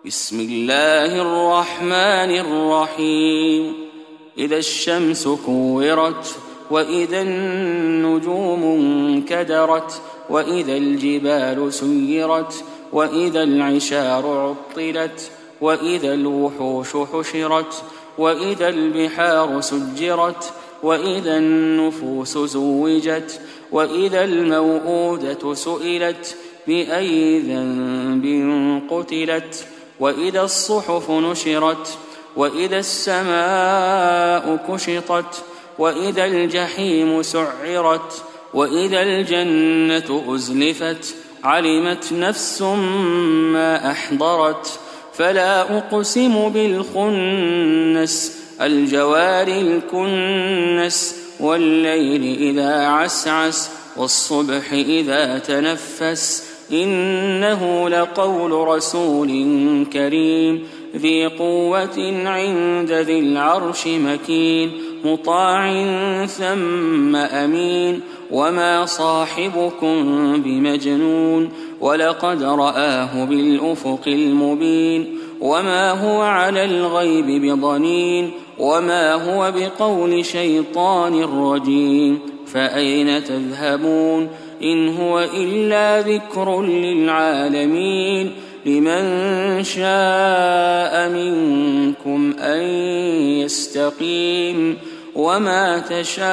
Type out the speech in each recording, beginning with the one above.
بسم الله الرحمن الرحيم إذا الشمس كورت وإذا النجوم انكدرت وإذا الجبال سيرت وإذا العشار عطلت وإذا الوحوش حشرت وإذا البحار سجرت وإذا النفوس زوجت وإذا الموءودة سئلت بأي ذنب قتلت وإذا الصحف نشرت وإذا السماء كشطت وإذا الجحيم سعرت وإذا الجنة أزلفت علمت نفس ما أحضرت فلا أقسم بالخنس الجوار الكنس والليل إذا عسعس والصبح إذا تنفس إنه لقول رسول كريم ذي قوة عند ذي العرش مكين مطاع ثم أمين وما صاحبكم بمجنون ولقد رآه بالأفق المبين وما هو على الغيب بضنين وما هو بقول شيطان رجيم فأين تذهبون إن هو إلا ذكر للعالمين لمن شاء منكم أن يستقيم وما تشاءون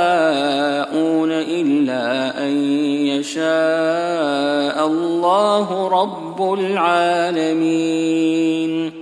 إلا أن يشاء الله رب العالمين.